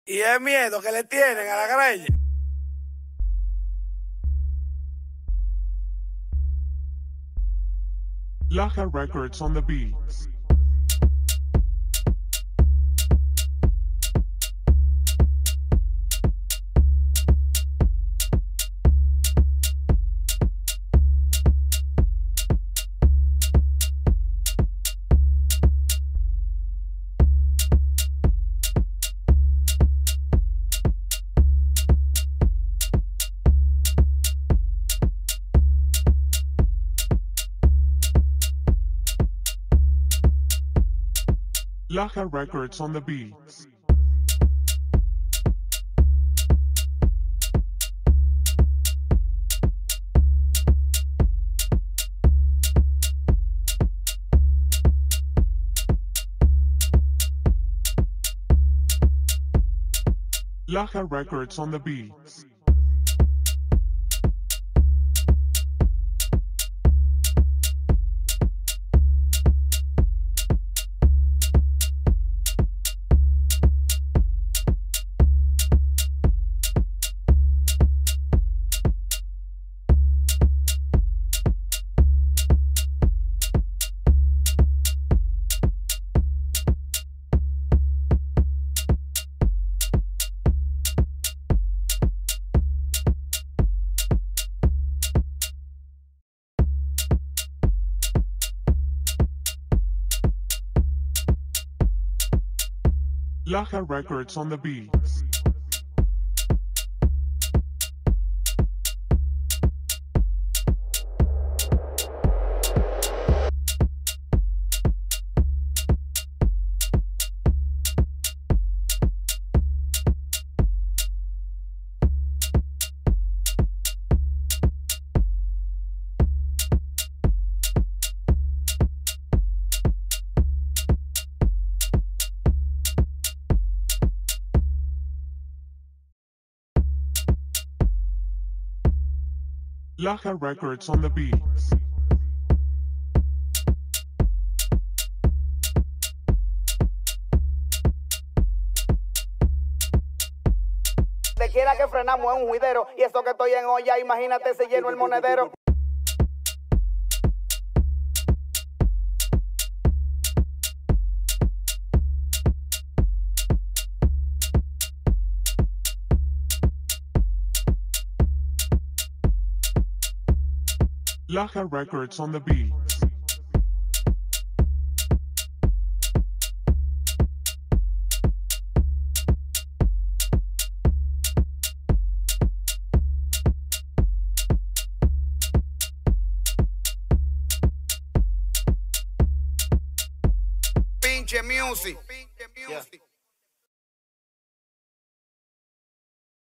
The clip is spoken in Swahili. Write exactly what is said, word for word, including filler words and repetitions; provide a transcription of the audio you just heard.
Y el miedo que le tienen a la greña. Laja Records on the beats. Laja Records on the beats. Laja Records on the beats. Laja Records on the beats. Laja Records on the beats. De quiera que frenamos en un juidero. Y eso que estoy en olla, imagínate se lleno el monedero. Laja Records on the beats. Pinche music. Pinche music. Yeah.